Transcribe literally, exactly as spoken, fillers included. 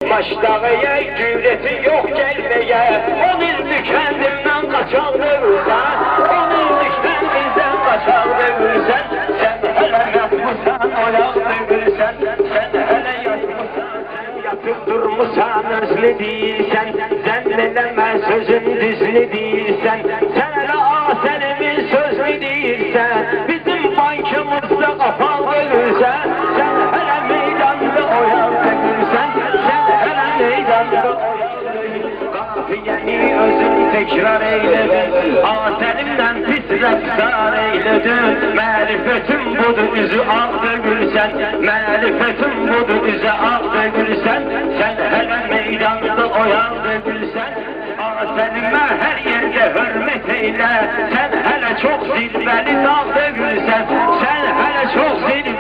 Başdağıya cüretin yok gelmeye. On ilmi kendimden kaçaldırırsan, on ilmi kendimden kaçaldırırsan, sen hele yatmışsan oyaldırırsan, sen hele yatmışsan, sen yatıp durmuşsan özlü değilsen, zannedemez sözün düzlü değilsen, sen hele aselimin sözlü değilsen, bizim bankımızda kafaldırırsan, sen hele meydanda oyaldırırsan, yani özüm tekrar eyledin, aterimden pis rəfsar eyledin. Mərifətim budur üzü ağdır gülsən, mərifətim budur üzü ağdır gülsən, sen hele meydanda oyandı gülsən. Aterimə her yerde hürmet eyle, sen hele çok zirveli dağdır gülsən, sen hele çok zirveli